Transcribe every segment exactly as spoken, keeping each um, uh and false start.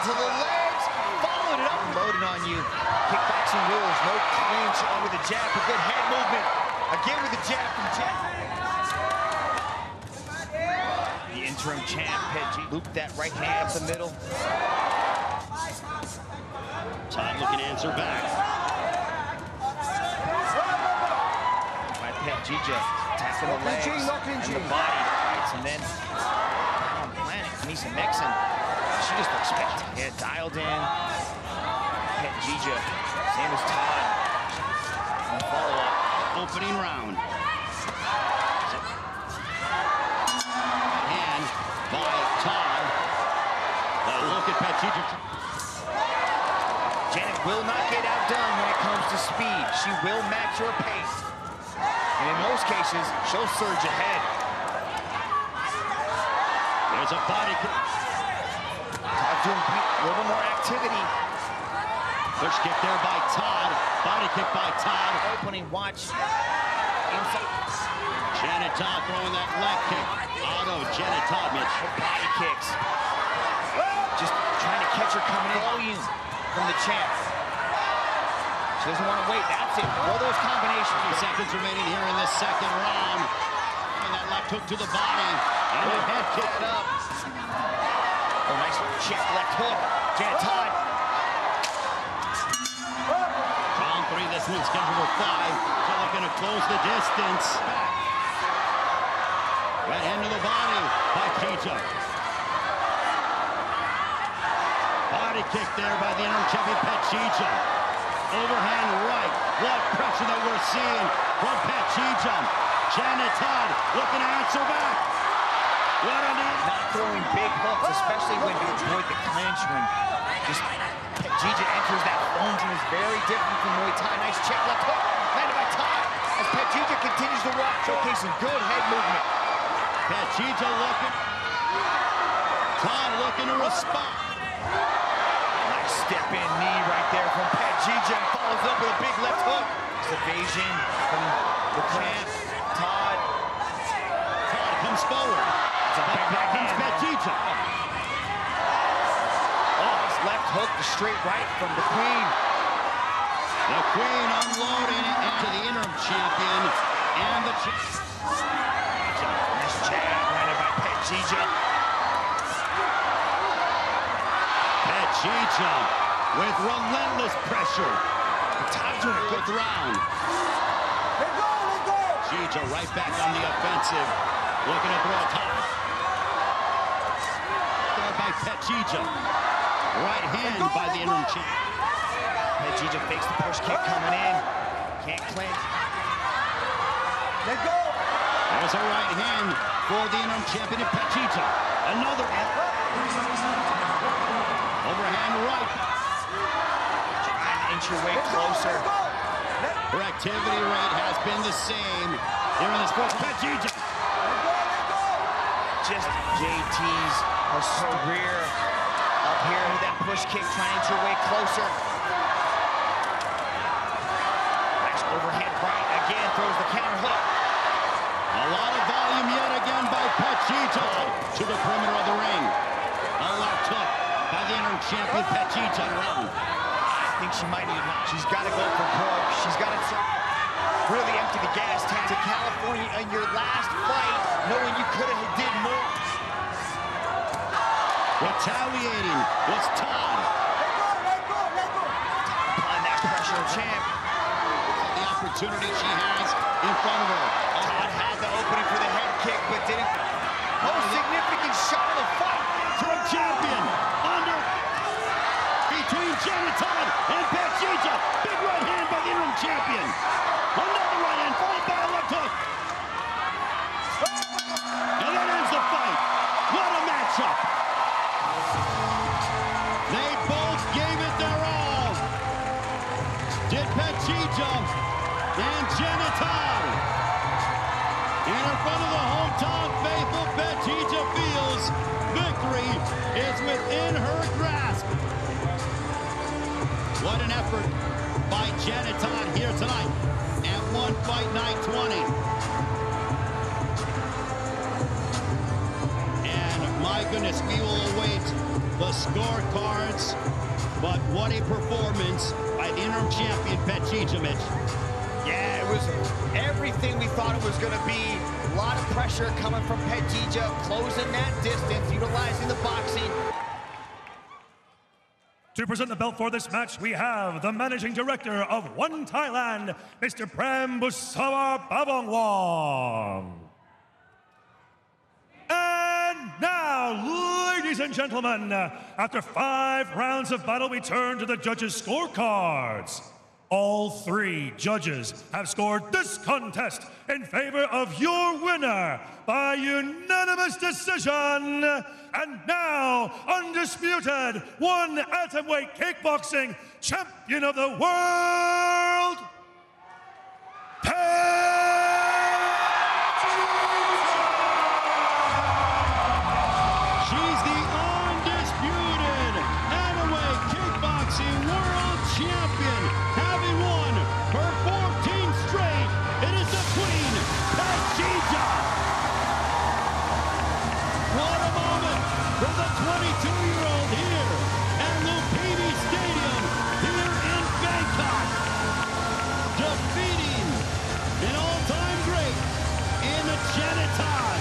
to the legs, followed it up, loaded on you. Kickboxing rules, no clinch over the jab, a good head movement. Again with the jab from Janet. The interim champ, Phetjeeja, looped that right hand up the middle. Todd looking to answer back. By Phetjeeja, tapping the legs and the body, fights, and then on planet, Anissa Mexen, she just looks spectacular. Yeah, dialed in. Phetjeeja, same as Todd. And follow-up. Opening round. And by Todd. The look at Phetjeeja. Janet will not get outdone when it comes to speed. She will match your pace. And in most cases, she'll surge ahead. There's a body kick. Todd doing a little more activity. Push kick there by Todd. Body kick by Todd. Opening, watch. Inside. Janet Todd throwing that leg kick. Auto, Janet Todd, Mitch. Body kicks. Just trying to catch her coming in. Volume from the champ. She doesn't want to wait. That's it. All those combinations. Few seconds remaining here in this second round. And that left hook to the body. And a head kick up. Oh, nice check left hook. Janet Todd. Round three, this one's scheduled for five. So looking to close the distance. Right hand to the body by Phetjeeja. Body kick there by the interim champion, Phetjeeja. Overhand right. What pressure that we're seeing from Phetjeeja. Janet Todd looking to answer back. What a knee. Not throwing big hooks, especially when you avoid the clinch. When just Phetjeeja enters that phone and is very different from Muay Thai. Nice check left hook. Landed by Todd as Phetjeeja continues to walk, showcasing good head movement. Phetjeeja looking. Todd looking to respond. Nice step-in knee right there from Phetjeeja and follows up with a big left hook. It's evasion from the champ, Todd. Todd comes forward. It's a big backhand. Phetjeeja. Oh, his left hook, the straight right from the Queen. The Queen unloading into the interim champion and the champ. Nice jab landed by Phetjeeja. Phetjeeja with relentless pressure. Todd's doing a good round. Phetjeeja right back on the offensive. Looking to throw a top. There by Phetjeeja. Right hand by the interim champ. Phetjeeja fakes the push kick coming in. Can't clinch. Let go. There's a right hand for the interim champion, Phetjeeja. Another overhand right. Trying to inch your way closer. Her activity rate has been the same here in the sports. Phetjeeja. Just J T's her career up here with that push kick, trying to inch your way closer. Nice overhand right again, throws the counter hook. A lot of volume yet again by Phetjeeja to the perimeter of the ring. A left hook by the interim champion, Phetjeeja round. I think she might need, she's got to go for broke. She's got to really empty the gas tank to California in your last fight, knowing you could have did more. Retaliating was Todd. Applying that pressure, champ. The opportunity she has in front of her. Todd had the opening for the head kick, but didn't. Most significant shot of the fight. From champion under between Janet Todd and Phetjeeja. Big right hand by the interim champion. Another right hand followed by a left hook. And that ends the fight. What a matchup. They both gave it their all. Did Phetjeeja and Janet Todd. And in front of the hometown faithful, Phetjeeja feels victory is within her grasp. What an effort by Janet Todd here tonight at One Fight Night twenty. And my goodness, we will await the scorecards. But what a performance by the interim champion, Phetjeeja, Mitch. Yeah, it was everything we thought it was going to be. A lot of pressure coming from Phetjeeja, closing that distance, utilizing the boxing. To present the belt for this match, we have the Managing Director of One Thailand, Mister Prem Busawar Babongwong. And now, ladies and gentlemen, after five rounds of battle, we turn to the judges' scorecards. All three judges have scored this contest in favor of your winner by unanimous decision. And now, undisputed, one atomweight kickboxing champion of the world, She's the undisputed atomweight kickboxing world champion, having won her fourteenth straight. It is the Queen, Phetjeeja. What a moment for the twenty-two-year-old here at Lumpini Stadium here in Bangkok, defeating an all-time great in Janet Todd.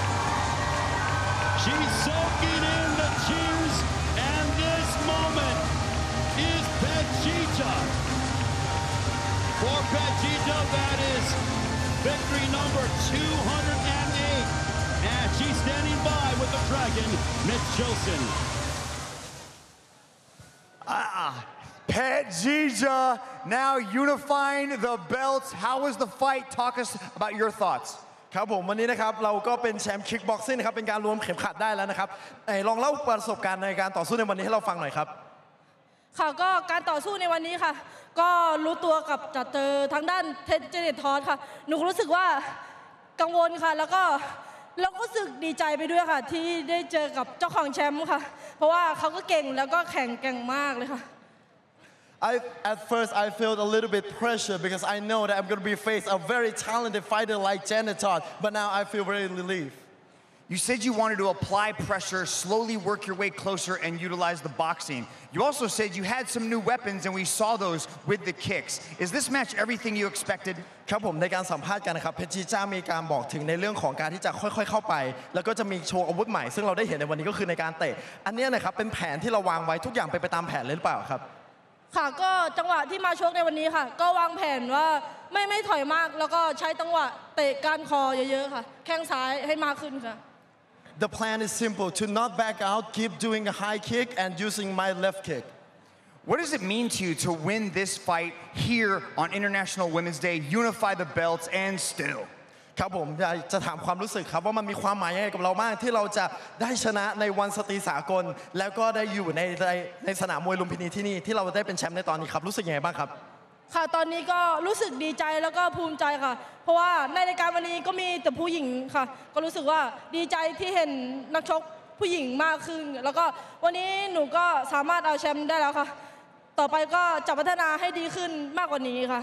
She's soaking in the cheers, and this moment is Phetjeeja. For Phetjeeja, that is victory number two hundred eight. And she's standing by with the Dragon, Mitch Jolson. Ah, Phetjeeja now unifying the belts. How was the fight? Talk us about your thoughts. ครับผมวันนี้นะครับเราก็เป็นแชมป์คิกบ็อกซิ่งนะครับเป็นการรวมเข็มขัดได้แล้วนะครับไหนลองเล่าประสบการณ์ในการต่อสู้ในวันนี้ให้เราฟังหน่อยครับค่ะก็การต่อสู้ในวันนี้ค่ะก็รู้ตัวกับจัดเจอทางด้านเทนเจเนตทอสค่ะหนูรู้สึกว่ากังวลค่ะแล้วก็เราก็รู้สึกดีใจไปด้วยค่ะที่ได้เจอกับเจ้าของแชมป์ค่ะเพราะว่าเขาก็เก่งแล้วก็แข่งเก่งมากเลยค่ะ I, at first, I felt a little bit pressure because I know that I'm going to be faced a very talented fighter like Janet Todd, but now I feel very relieved. You said you wanted to apply pressure, slowly work your way closer, and utilize the boxing. You also said you had some new weapons, and we saw those with the kicks. Is this match everything you expected? ครับผมในการสัมภาษณ์กันนะครับเพชรจีจ้ามีการบอกถึงในเรื่องของการที่จะค่อยๆเข้าไปแล้วก็จะมีโชว์อาวุธใหม่ซึ่งเราได้เห็นในวันนี้ก็คือในการเตะอันนี้นะครับเป็นแผนที่เราวางไว้ทุกอย่างไปไปตามแผนเลยหรือเปล่าครับค่ะก็จังหวะที่มาชกในวันนี้ค่ะก็วางแผนว่าไม่ไม่ถอยมากแล้วก็ใช้จังหวะเตะก้านคอเยอะๆค่ะแข้งซ้ายให้มากขึ้นค่ะ The plan is simple to not back out, keep doing a high kick and using my left kick. What does it mean to you to win this fight here on International Women's Day, unify the belts, and still? ครับผมอยากจะถามความรู้สึกครับว่ามันมีความหมายยังไงกับเราบ้างที่เราจะได้ชนะในวันสตรีสากลแล้วก็ได้อยู่ในในในสนามมวยลุมพินีที่นี่ที่เราได้เป็นแชมป์ในตอนนี้ครับรู้สึกยังไงบ้างครับค่ะตอนนี้ก็รู้สึกดีใจแล้วก็ภูมิใจค่ะเพราะว่าในรายการวันนี้ก็มีแต่ผู้หญิงค่ะก็รู้สึกว่าดีใจที่เห็นนักชกผู้หญิงมากขึ้นแล้วก็วันนี้หนูก็สามารถเอาแชมป์ได้แล้วค่ะต่อไปก็จะพัฒนาให้ดีขึ้นมากกว่านี้ค่ะ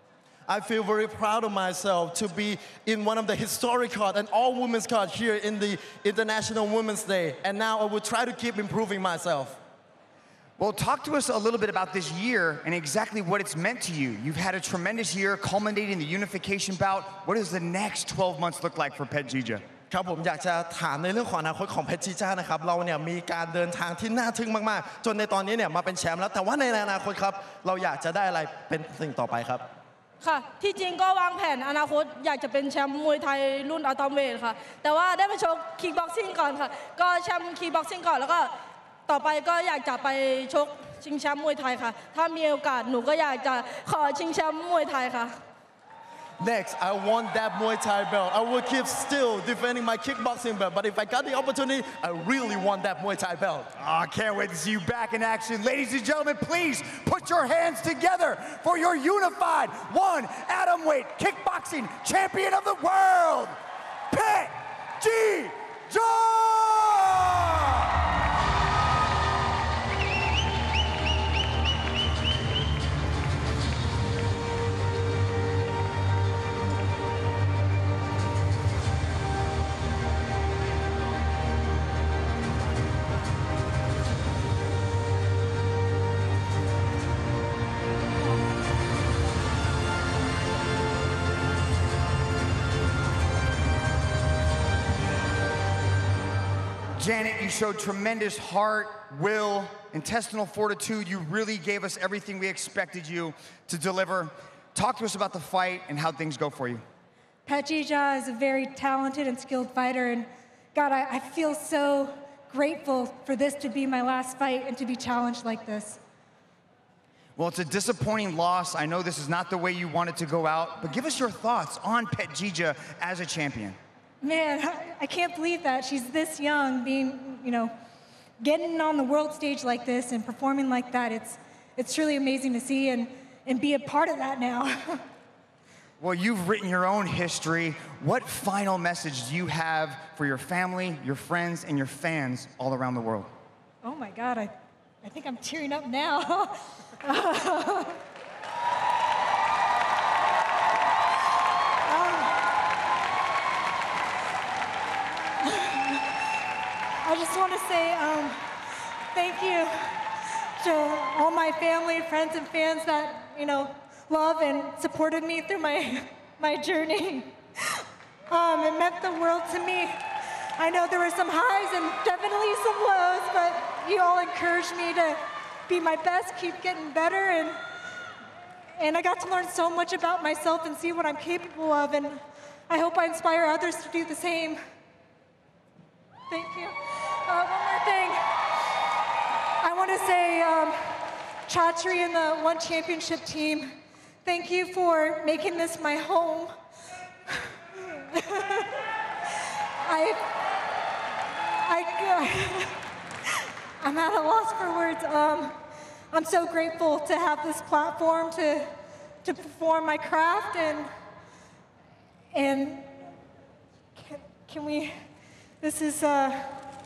I feel very proud of myself to be in one of the historic card and all women's card here in the International Women's Day. And now I will try to keep improving myself. Well, talk to us a little bit about this year and exactly what it's meant to you. You've had a tremendous year culminating the unification bout. What does the next twelve months look like for Phetjeeja? ครับผมอยากจะถามในเรื่องของอนาคตของเพชรจีจ้านะครับเราเนี่ยมีการเดินทางที่น่าทึ่งมากๆจนในตอนนี้เนี่ยมาเป็นแชมป์แล้วแต่ว่าในอนาคตครับเราอยากจะได้อะไรเป็นสิ่งต่อไปครับค่ะที่จริงก็วางแผนอนาคตอยากจะเป็นแชมป์มวยไทยรุ่นอะตอมเวทค่ะแต่ว่าได้มาชกคิกบ็อกซิ่งก่อนค่ะก็แชมป์คิกบ็อกซิ่งก่อนแล้วก็ต่อไปก็อยากจะไปชกชิงแชมป์มวยไทยค่ะถ้ามีโอกาสหนูก็อยากจะขอชิงแชมป์มวยไทยค่ะ Next, I want that Muay Thai belt. I will keep still defending my kickboxing belt, but if I got the opportunity, I really want that Muay Thai belt. Oh, I can't wait to see you back in action. Ladies and gentlemen, please put your hands together for your unified one atomweight kickboxing champion of the world, Phetjeeja! Janet, you showed tremendous heart, will, intestinal fortitude. You really gave us everything we expected you to deliver. Talk to us about the fight and how things go for you. Phetjeeja is a very talented and skilled fighter, and God, I, I feel so grateful for this to be my last fight and to be challenged like this. Well, it's a disappointing loss. I know this is not the way you wanted to go out, but give us your thoughts on Phetjeeja as a champion. Man, I, I can't believe that she's this young, being, you know, getting on the world stage like this and performing like that. It's, it's truly amazing to see and, and be a part of that now. Well, you've written your own history. What final message do you have for your family, your friends, and your fans all around the world? Oh my God, I, I think I'm tearing up now. um, I just want to say um, thank you to all my family, friends, and fans that, you know, love and supported me through my, my journey. Um, it meant the world to me. I know there were some highs and definitely some lows, but you all encouraged me to be my best, keep getting better, and, and I got to learn so much about myself and see what I'm capable of, and I hope I inspire others to do the same. Thank you. Uh, one more thing. I want to say, um, Chatri and the One Championship team, thank you for making this my home. I, I, I'm at a loss for words. Um, I'm so grateful to have this platform to, to perform my craft, and, and can, can we, this is, uh,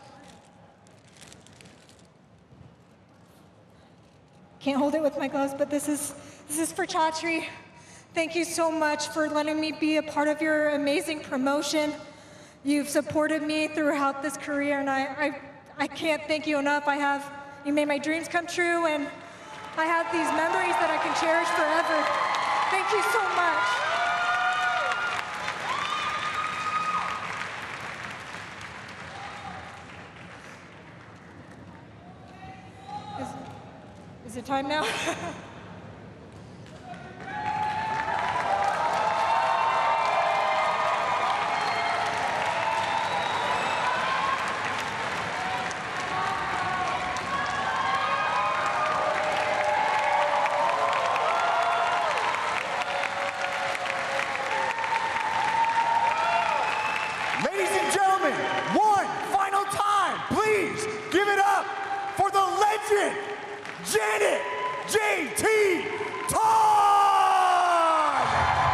can't hold it with my gloves, but this is, this is for Chatri. Thank you so much for letting me be a part of your amazing promotion. You've supported me throughout this career, and I, I, I can't thank you enough. I have, you made my dreams come true, and I have these memories that I can cherish forever. Thank you so much. Is, is it time now? Ladies and gentlemen, one final time, please give it up for the legend, Janet J T Todd!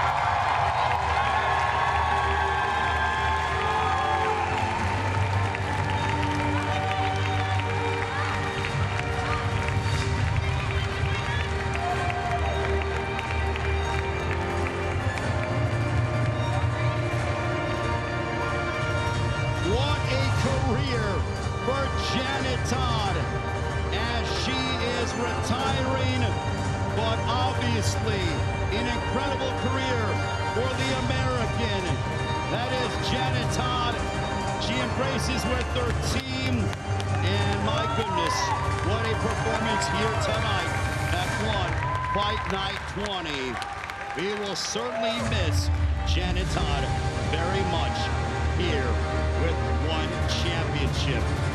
What a career for Janet Todd as she is retiring, but obviously an incredible career for the American. That is Janet Todd. She embraces with her team, and my goodness, what a performance here tonight at One Fight Night twenty. We will certainly miss Janet Todd very much here with One Championship.